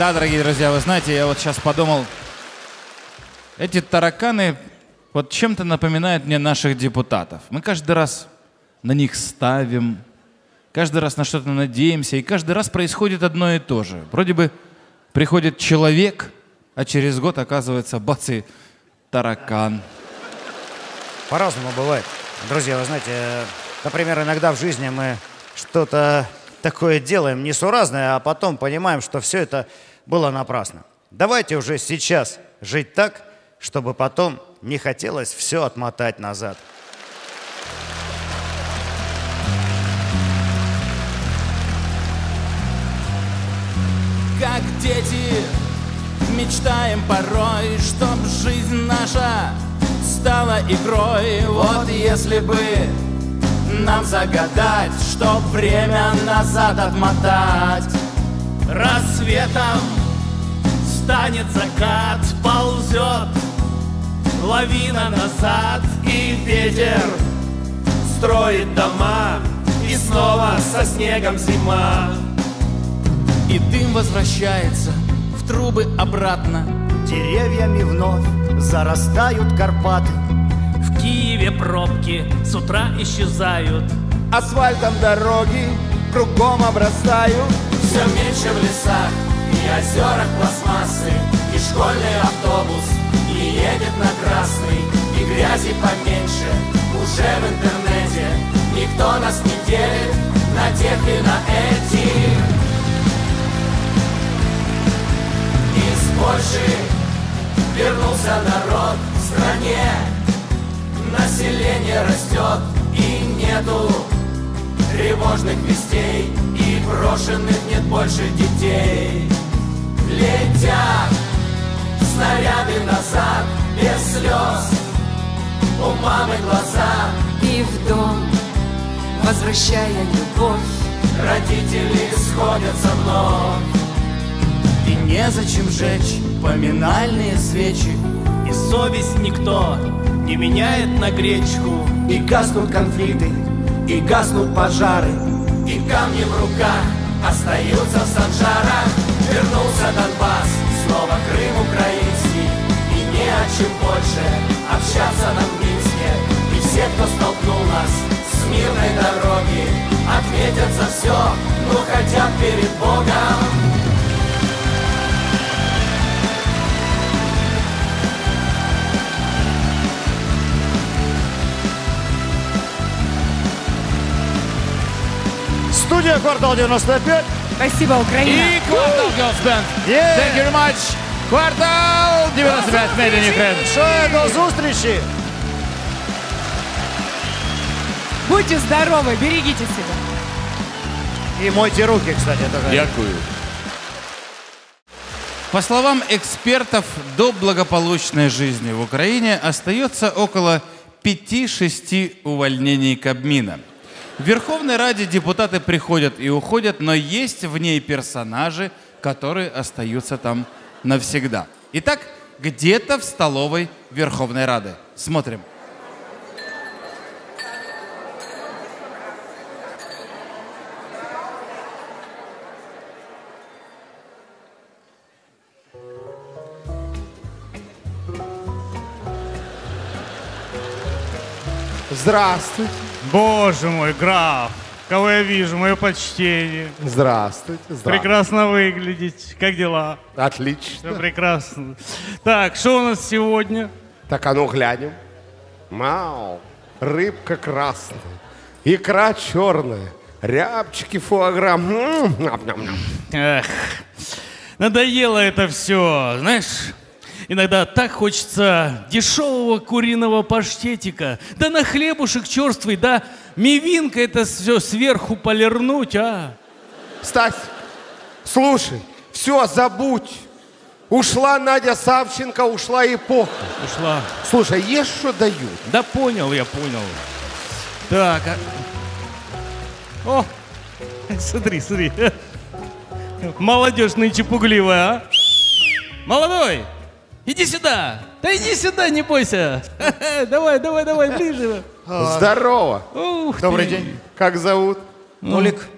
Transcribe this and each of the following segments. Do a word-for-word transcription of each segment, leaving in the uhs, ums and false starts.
Да, дорогие друзья, вы знаете, я вот сейчас подумал, эти тараканы вот чем-то напоминают мне наших депутатов. Мы каждый раз на них ставим, каждый раз на что-то надеемся, и каждый раз происходит одно и то же. Вроде бы приходит человек, а через год оказывается, бац, и таракан. По-разному бывает. Друзья, вы знаете, например, иногда в жизни мы что-то такое делаем несуразное, а потом понимаем, что все это было напрасно. Давайте уже сейчас жить так, чтобы потом не хотелось все отмотать назад. Как дети мечтаем порой, чтоб жизнь наша стала игрой. Вот если бы нам загадать, чтоб время назад отмотать. Рассветом станет закат, ползет лавина назад, и ветер строит дома, и снова со снегом зима. И дым возвращается в трубы обратно. Деревьями вновь зарастают Карпаты. В Киеве пробки с утра исчезают. Асфальтом дороги кругом обрастают. Все меньше в лесах и озерах пластмассы, и школьный автобус не едет на красный, и грязи поменьше уже в интернете. Никто нас не делит на тех и на этих. Из Польши вернулся народ в стране. Население растет, и нету тревожных вестей, и брошенных нет больше детей. Летят снаряды назад, без слез, у мамы глаза. И в дом, возвращая любовь, родители сходятся вновь. И незачем жечь поминальные свечи, и совесть никто не меняет на гречку. И гаснут конфликты, и гаснут пожары, и камни в руках остаются в санжарах. Вернулся Донбасс, снова Крым украинский, и не о чем больше общаться нам в Минске. И все, кто столкнул нас с мирной дороги, ответят за все, но хотят перед Богом. Студия «Квартал девяносто пять». Спасибо, Украина. И Квартал Girls Band. Yeah. Thank you very much. Квартал девяносто пять, Made in Ukraine. Большое до встречи. Будьте здоровы, берегите себя. И мойте руки, кстати. Тоже. Дякую. По словам экспертов, до благополучной жизни в Украине остается около пяти-шести увольнений Кабмина. В Верховной Раде депутаты приходят и уходят, но есть в ней персонажи, которые остаются там навсегда. Итак, где-то в столовой Верховной Рады. Смотрим. Здравствуйте. Боже мой, граф, кого я вижу, мое почтение. Здравствуйте. Здравствуйте. Прекрасно выглядите. Как дела? Отлично. Все прекрасно. Так, что у нас сегодня? Так, а ну глянем. Мау, рыбка красная, икра черная, рябчики фуагра. Эх, надоело это все, знаешь... Иногда так хочется дешевого куриного паштетика, да на хлебушек черствый, да мивинка это все сверху полирнуть, а? Стась, слушай, все, забудь. Ушла Надя Савченко, ушла эпоха. Ушла. Слушай, ешь, что дают. Да понял, я понял. Так, а... О, смотри, смотри. Молодежь нынче пугливая, а? Молодой! Иди сюда! Да иди сюда, не бойся! Давай, давай, давай, ближе! Здорово! Ух Добрый ты. день. Как зовут? Толик.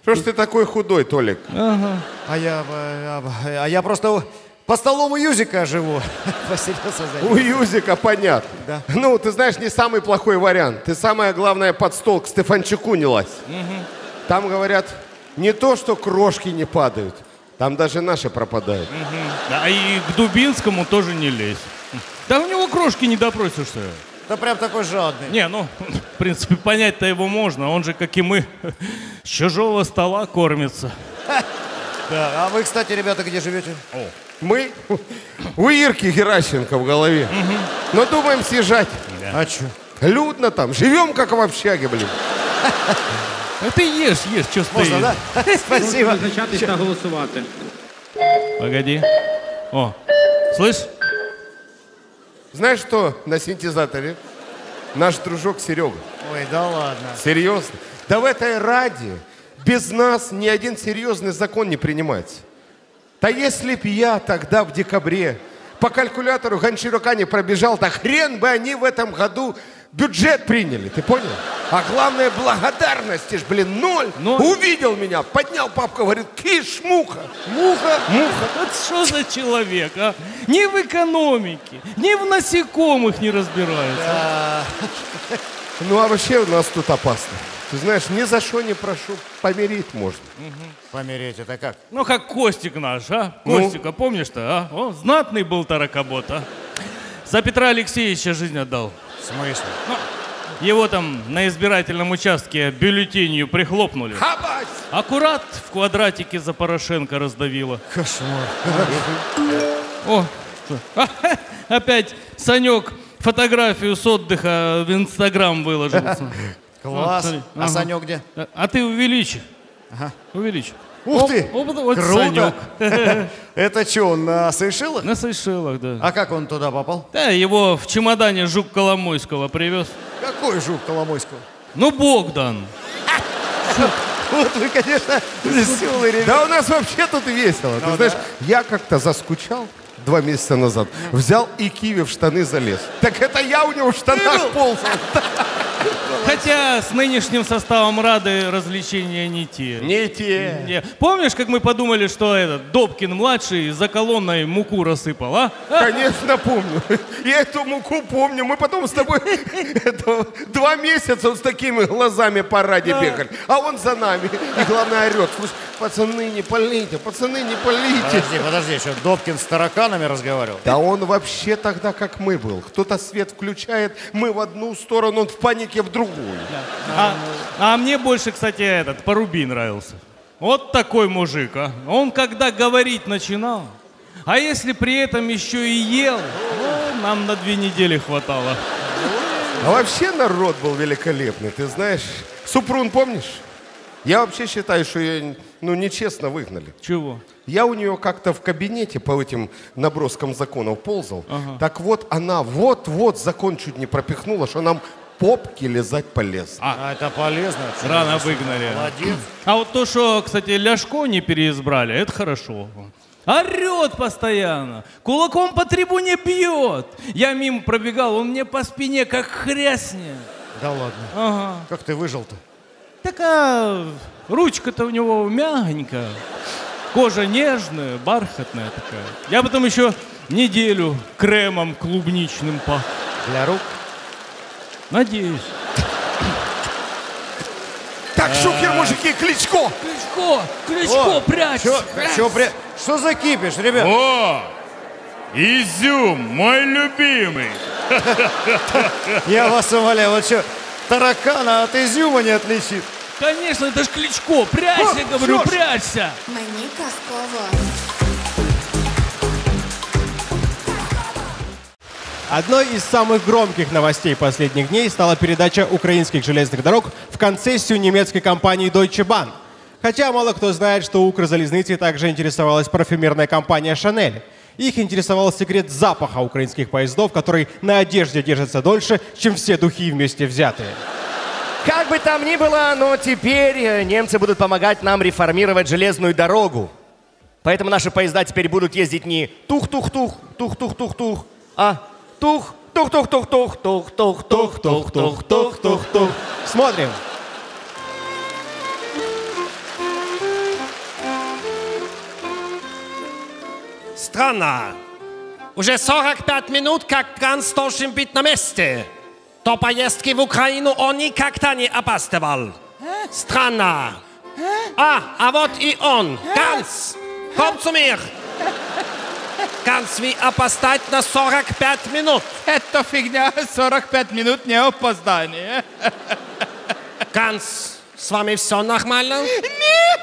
Что ж ты такой худой, Толик? А я, а, а я просто по столом у Юзика живу. Поселился за ним. У Юзика, понятно. Да. Ну, ты знаешь, не самый плохой вариант. Ты, самое главное, под стол к Стефанчуку не лазь. Там, говорят, не то, что крошки не падают, там даже наши пропадают. А и к Дубинскому тоже не лезь. Да у него крошки не допросишься. Да прям такой жадный. Не, ну, в принципе, понять-то его можно. Он же, как и мы, с чужого стола кормится. Да. А вы, кстати, ребята, где живете? Мы у Ирки Геращенко в голове. Но думаем съезжать. А чё? Людно там, живем как в общаге, блин. А ты ешь, ешь, что стоишь? Можно, да? Спасибо. Визначатись та голосувати. Погоди. О, слышь? Знаешь, что на синтезаторе? Наш дружок Серега. Ой, да ладно. Серьезно? Да в этой Раде без нас ни один серьезный закон не принимается. Да если б я тогда в декабре по калькулятору Гончарука не пробежал, да хрен бы они в этом году бюджет приняли, ты понял? А главное, благодарности ж, блин, ноль. Но... Увидел меня, поднял папку, говорит, киш, муха. Муха, муха. Вот что за человек, а? Ни в экономике, ни в насекомых не разбирается. Ну а вообще у нас тут опасно. Ты знаешь, ни за что не прошу, помирить можно. Помереть, это как? Ну, как Костик наш, а? Ну? Костика, помнишь-то, а? О, знатный был таракобот, а? За Петра Алексеевича жизнь отдал. В смысле? Его там на избирательном участке бюллетенью прихлопнули. Хабась! Аккурат в квадратике за Порошенко раздавило. Кошмар. О, что? Опять Санек фотографию с отдыха в Инстаграм выложил. Класс. смотри. А Ага. Санек где? А, а ты увеличь. Увеличь. Ух ты! О, вот, вот Круто! Санек. Это что, он на Сейшелах? На Сейшелах, да. А как он туда попал? Да, его в чемодане жук Коломойского привез. Какой жук Коломойского? Ну, Богдан. Вот вы, конечно, веселый ребята. Да у нас вообще тут весело. Ты Ну знаешь, да. я как-то заскучал два месяца назад. Взял и киви в штаны залез. Так это я у него в штанах ползал. Хотя с нынешним составом Рады развлечения не те. Не те. Не. Помнишь, как мы подумали, что этот Добкин-младший за колонной муку рассыпал, а? Конечно, помню. Я эту муку помню. Мы потом с тобой это, два месяца вот с такими глазами по Раде бегали. А он за нами. И главное орет. Слушай, пацаны, не полите, пацаны, не полите. Подожди, подожди, что, Добкин с тараканами разговаривал? Да он вообще тогда как мы был. Кто-то свет включает, мы в одну сторону, он в панике в другую. А, а мне больше, кстати, этот Поруби нравился. Вот такой мужик, а. Он когда говорить начинал, а если при этом еще и ел, ну, нам на две недели хватало. А вообще народ был великолепный. Ты знаешь, Супрун помнишь? Я вообще считаю, что ее ну, нечестно выгнали. Чего? Я у нее как-то в кабинете по этим наброскам законов ползал. Ага. Так вот, она вот-вот закон чуть не пропихнула, что нам попки лизать полезно. А, это полезно. Рано выгнали. Молодец. А вот то, что, кстати, Ляшко не переизбрали, это хорошо. Орет постоянно, кулаком по трибуне бьет. Я мимо пробегал, он мне по спине как хряснет. Да ладно. Ага. Как ты выжил-то? Такая ручка-то у него мягенькая, кожа нежная, бархатная такая. Я потом еще неделю кремом клубничным пах. Для рук? Надеюсь. Так, шухер, мужики, Кличко! Кличко, Кличко, прячься. Что, что, при... что за кипиш, ребят? О, изюм, мой любимый. Я вас умоляю, вот что, таракана от изюма не отличит. Конечно, это ж Кличко. Прячься, О, говорю, что ж. прячься. Мені казково. Одной из самых громких новостей последних дней стала передача украинских железных дорог в концессию немецкой компании Deutsche Bahn. Хотя мало кто знает, что Укрзалізниці также интересовалась парфюмерная компания Chanel. Их интересовал секрет запаха украинских поездов, который на одежде держится дольше, чем все духи вместе взятые. Как бы там ни было, но теперь немцы будут помогать нам реформировать железную дорогу. Поэтому наши поезда теперь будут ездить не тух-тух-тух, тух-тух-тух-тух, а тух, тух-тух-тух-тух, тух-тух-тух-тух-тух-тух-тух. Смотрим. Странно. Уже сорок пять минут, как Ганс должен быть на месте. До поездки в Украину он никогда не опаздывал. Странно. А, а вот и он. Ганс, komm zu mir. Ганс, вы опоздать на сорок пять минут. Это фигня, сорок пять минут не опоздание. Ганс, с вами все нормально? Нет!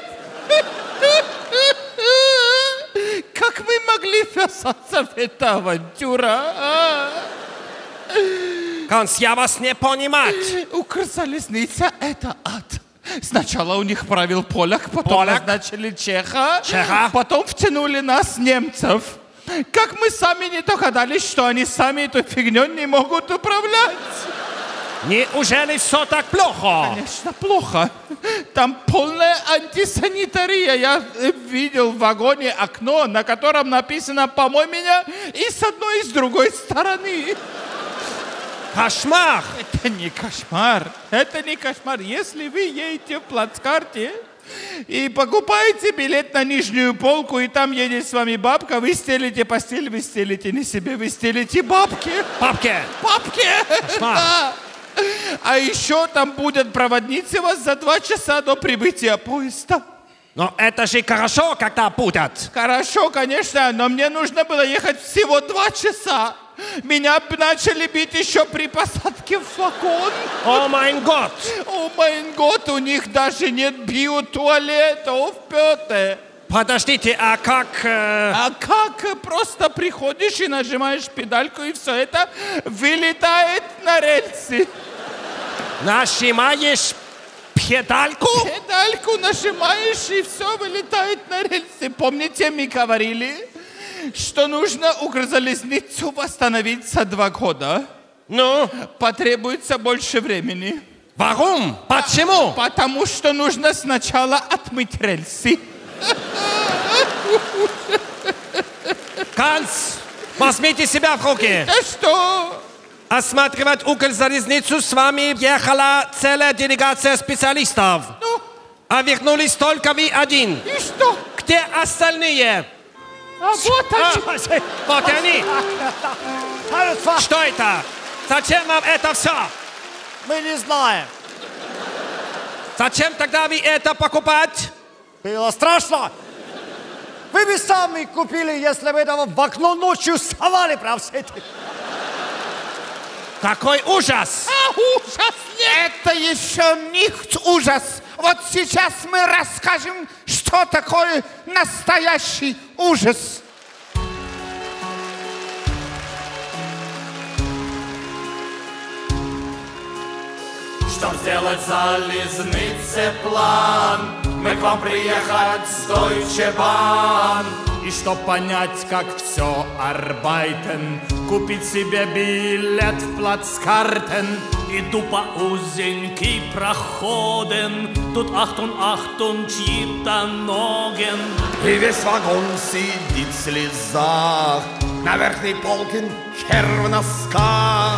Как мы могли ввязаться в эту авантюру? А? Ганс, я вас не понимаю. Укрзалезница — это ад. Сначала у них правил поляк, потом Поляк? назначили чеха, Чеха? потом втянули нас, немцев. Как мы сами не догадались, что они сами эту фигню не могут управлять. Неужели все так плохо? Конечно, плохо. Там полная антисанитария. Я э, видел в вагоне окно, на котором написано «Помой меня» и с одной, и с другой стороны. Кошмар! Это не кошмар. Это не кошмар. Если вы едете в плацкарте и покупаете билет на нижнюю полку, и там едет с вами бабка, вы стелите постель, вы стелите не себе, вы стелите бабке. Бабке! Бабке! Кошмар. Да. А еще там будет проводница вас за два часа до прибытия поезда. Но это же хорошо, когда будет. Хорошо, конечно, но мне нужно было ехать всего два часа. Меня б начали бить еще при посадке в вагон. О май год! О май год, у них даже нет биотуалетов, Петр. Подождите, а как... э, А как? Просто приходишь и нажимаешь педальку, и все это вылетает на рельсы. Нажимаешь педальку? Педальку нажимаешь, и все вылетает на рельсы. Помните, мы говорили, что нужно Укрзалезницу восстановить за два года? Ну? Потребуется больше времени. Warum? Почему? Потому что нужно сначала отмыть рельсы. Ганс, возьмите себя в руки. Да что? Осматривать Укрзалезницу с вами ехала целая делегация специалистов. Ну? А вернулись только вы один. И что? Где остальные? А вот они. А, вот и они. Что это? Зачем вам это все? Мы не знаем. Зачем тогда вы это покупать? Было страшно. Вы бы сами купили, если бы этого в окно ночью совали прям все эти. Какой ужас! А, ужас! Это еще не ужас. Вот сейчас мы расскажем, что такое настоящий ужас. Чтоб сделать залезнице план, мы к вам приехать с Deutsche Bahn. И чтоб понять, как все арбайтен, купить себе билет в плацкартен. Иду по узенький проходен, тут ахтун, ахтун, чьи-то ноген. И весь вагон сидит в слезах, на верхней полке хер в носках.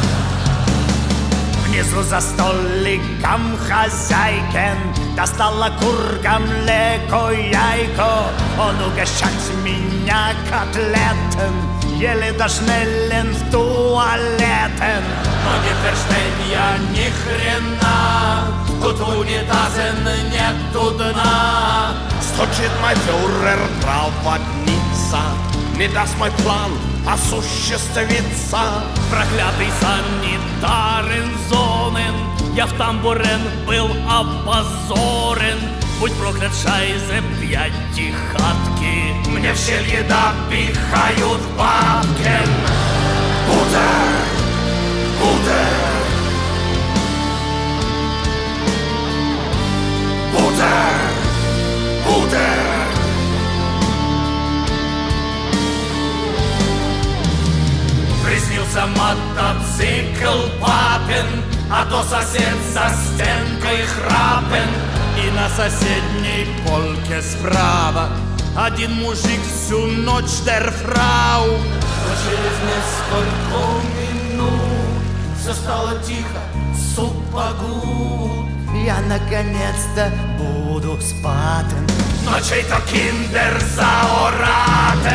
Внизу за столиком хозяйкен достала кургам леко яйко. Он угощать меня котлетен, еле дошнелен в туалетен. Но не ферштейн я ни хрена, тут в унитазен нету дна. Стучит мой фюрер, проводница, не даст мой план осуществиться. Проклятый санитарен зонен, я в тамбурен был опозорен. Будь проклят шайзе пьяти хатки, мне в щель еда пихают бабкен. Бутер, бутер, бутер, бутер. Приснился мотоцикл папин, а то сосед за стенкой храпен. И на соседней полке справа один мужик всю ночь дер фрау. Но через несколько минут все стало тихо, суппагут. Я наконец-то буду спатен, но чей-то киндер заоратен.